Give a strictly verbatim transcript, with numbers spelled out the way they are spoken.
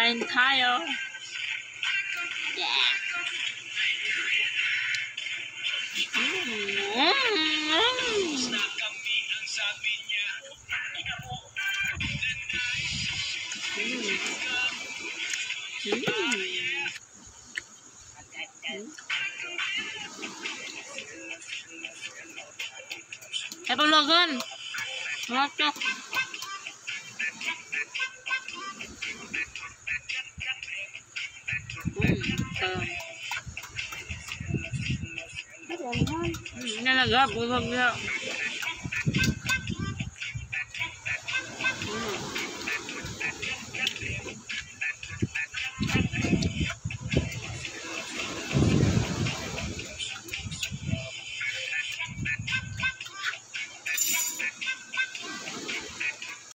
Kain tayo. Yeah. Mm. Mm. Ay, paglogan. Mata. Hmm, nalaga, bulog na.